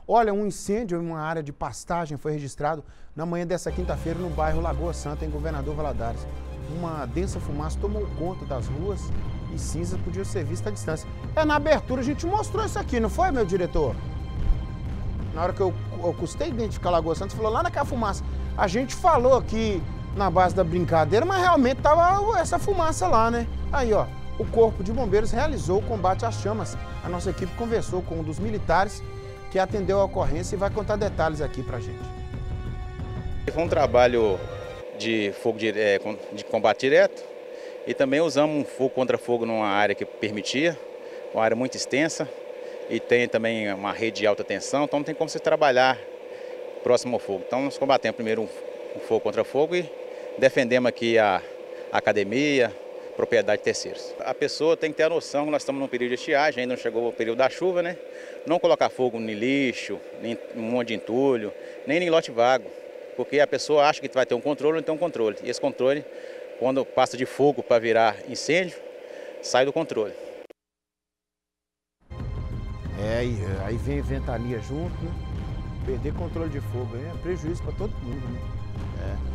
Olha, um incêndio em uma área de pastagem foi registrado na manhã dessa quinta-feira no bairro Lagoa Santa, em Governador Valadares. Uma densa fumaça tomou conta das ruas e cinzas podiam ser vistas à distância. Na abertura a gente mostrou isso aqui, não foi, meu diretor? Na hora que eu custei identificar Lagoa Santa, você falou lá naquela fumaça. A gente falou aqui na base da brincadeira, mas realmente tava essa fumaça lá, né? Aí, ó, o Corpo de Bombeiros realizou o combate às chamas. A nossa equipe conversou com um dos militares que atendeu a ocorrência e vai contar detalhes aqui pra gente. Foi um trabalho de fogo de combate direto e também usamos um fogo contra fogo numa área que permitia, uma área muito extensa e tem também uma rede de alta tensão, então não tem como você trabalhar próximo ao fogo. Então nós combatemos primeiro um fogo contra fogo e defendemos aqui a academia, propriedade de terceiros. A pessoa tem que ter a noção que nós estamos num período de estiagem, ainda não chegou o período da chuva, né? Não colocar fogo em lixo, nem em um monte de entulho, nem em lote vago, porque a pessoa acha que vai ter um controle, não tem um controle. E esse controle, quando passa de fogo para virar incêndio, sai do controle. Aí vem ventania junto, né? Perder controle de fogo é prejuízo para todo mundo, né?